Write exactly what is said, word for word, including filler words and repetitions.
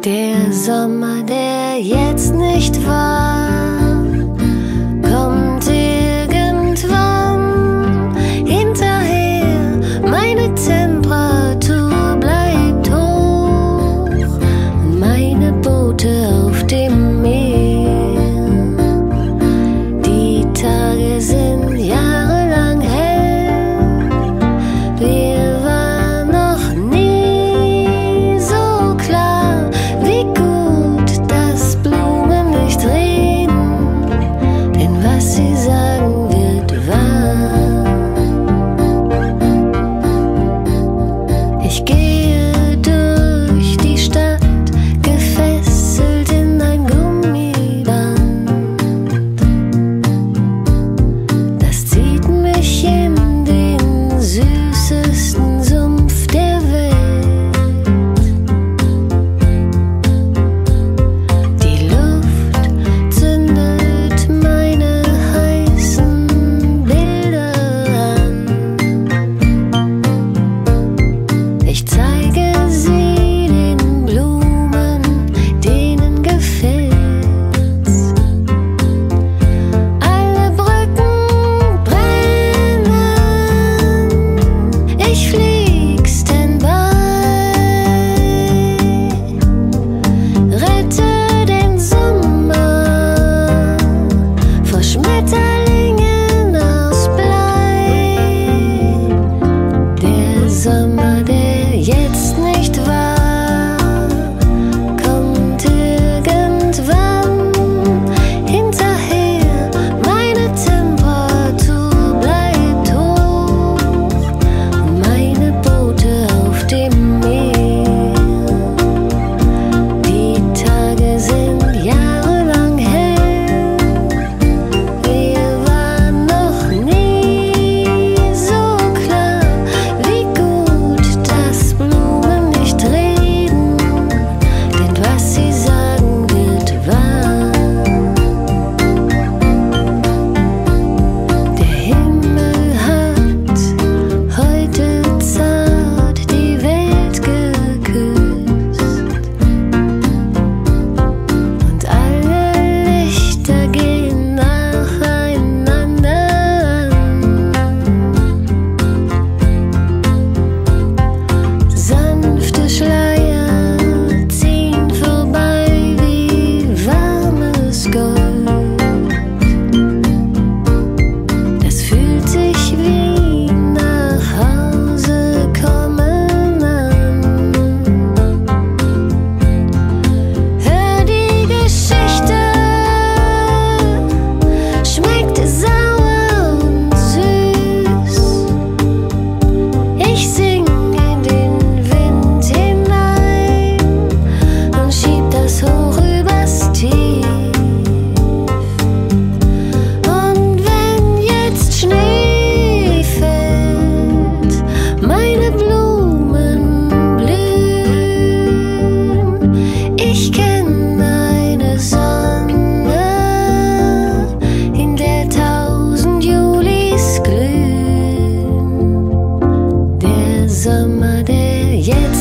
Der Sommer, der jetzt nicht war, kommt irgendwann hinterher. Meine Temperatur bleibt hoch, meine Boote auf dem Meer. Die Tage sind jahrelang hell, wir waren noch nie so klar, wie gut, dass Blumen nicht reden, denn was sie sagen wird wahr. Ich gehe durch die Stadt, gefesselt in ein Gummiband. Das zieht mich in den süßesten Sumpf der Welt. Die Luft zündet meine heißen Bilder an. Ich zeige sie den Blumen, denen gefällt's. Alle Brücken brennen, ich flieg Standby. Rette den Sommer vor Schmetterlingen aus Blei. Der Sommer, der jetzt nicht war, kommt irgendwann hinterher. Meine Temperatur bleibt hoch, meine Boote auf dem Meer. Die Tage sind jahrelang hell, wir waren noch nie so klar, wie gut, dass Blumen nicht reden, denn was sie sagen wird wahr. Der Himmel hat heute zart die Welt geküsst und alle Lichter gehen nacheinander an. Sanfte Schleier ziehen vorbei wie warmes Gold. Das fühlt sich wie nach Hause kommen an. Hör die Geschichte, schmeckt sauer und süß. Ich sing in den Wind hinein und schieb das hoch übers Tief. Und wenn jetzt Schnee fällt, meine Blumen blühen, ich kenn eine Sonne, in der tausend Julis glühen. Der Sommer, der jetzt